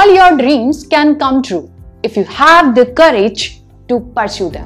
all your dreams can come true if you have the courage to pursue them.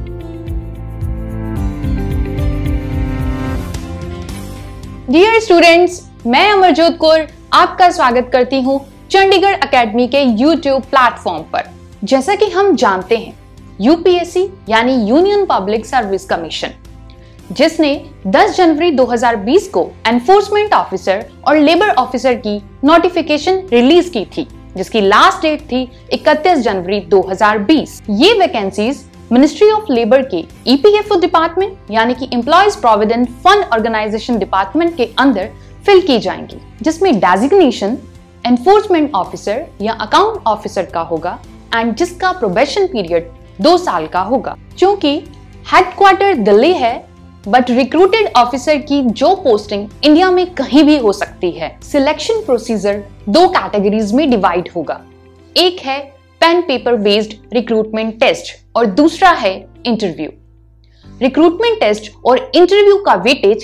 Dear students, मैं अमरजोत कौर आपका स्वागत करती हूँ Chandigarh academy के YouTube प्लेटफॉर्म पर। जैसा कि हम जानते हैं, यूपीएससी यानी यूनियन पब्लिक सर्विस कमीशन, जिसने 10 जनवरी 2020 को एनफोर्समेंट ऑफिसर और लेबर ऑफिसर की नोटिफिकेशन रिलीज की थी, जिसकी लास्ट डेट थी 31 जनवरी 2020। ये वैकेंसीज मिनिस्ट्री ऑफ लेबर के ईपीएफओ डिपार्टमेंट यानी कि employees provident fund organisation department के अंदर फिल की जाएंगी, जिसमें डेजिग्नेशन एनफोर्समेंट ऑफिसर या अकाउंट ऑफिसर का होगा एंड जिसका प्रोबेशन पीरियड 2 साल का होगा। क्योंकि हेडक्वार्टर दिल्ली है, बट रिक्रूटेड ऑफिसर की जो पोस्टिंग इंडिया में कहीं भी हो सकती है। सिलेक्शन प्रोसीजर 2 कैटेगरीज में डिवाइड होगा। एक है pen paper based recruitment test और दूसरा है इंटरव्यू। रिक्रूटमेंट टेस्ट और इंटरव्यू का वेटेज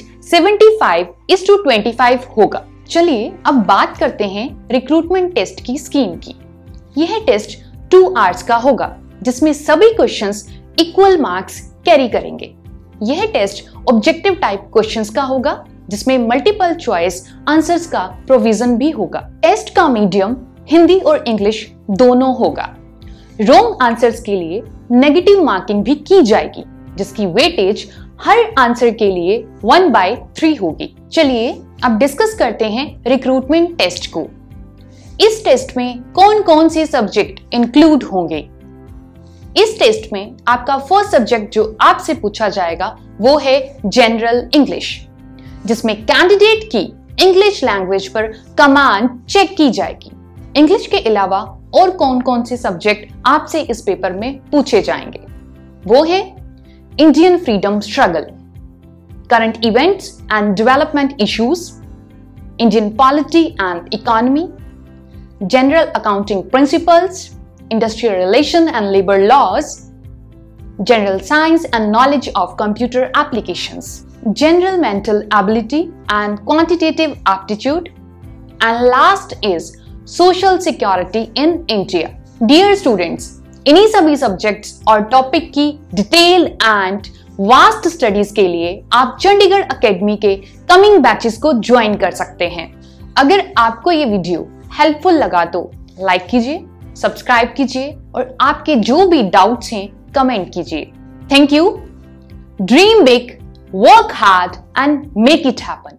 75:25 होगा। चलिए अब बात करते हैं रिक्रूटमेंट टेस्ट की स्कीम की। यह टेस्ट 2 आवर्स का होगा, जिसमें सभी क्वेश्चंस इक्वल मार्क्स कैरी करेंगे। यह टेस्ट ऑब्जेक्टिव टाइप क्वेश्चंस का होगा, जिसमें मल्टीपल चॉइस आंसर्स का प्रोविजन भी होगा। टेस्ट का मीडियम हिंदी और इंग्लिश दोनों होगा। रॉन्ग आंसर्स के लिए नेगेटिव मार्किंग भी की जाएगी, जिसकी वेटेज हर आंसर के लिए 1/3 होगी। चलिए अब डिस्कस करते हैं रिक्रूटमेंट टेस्ट को। इस टेस्ट में कौन कौन से सब्जेक्ट इंक्लूड होंगे? इस टेस्ट में आपका फर्स्ट सब्जेक्ट जो आपसे पूछा जाएगा वो है जनरल इंग्लिश, जिसमें कैंडिडेट की इंग्लिश लैंग्वेज पर कमांड चेक की जाएगी। इंग्लिश के अलावा और कौन कौन से सब्जेक्ट आपसे इस पेपर में पूछे जाएंगे वो है Indian freedom struggle, current events and development issues, Indian polity and economy, general accounting principles, industrial relation and labor laws, general science and knowledge of computer applications, general mental ability and quantitative aptitude, and last is social security in India. Dear students, इन्हीं सभी subjects और topic की detail and vast studies के लिए आप Chandigarh academy के coming batches को join कर सकते हैं। अगर आपको ये वीडियो हेल्पफुल लगा तो लाइक कीजिए, सब्सक्राइब कीजिए और आपके जो भी डाउट्स हैं कमेंट कीजिए। Thank you. Dream big, work hard and make it happen.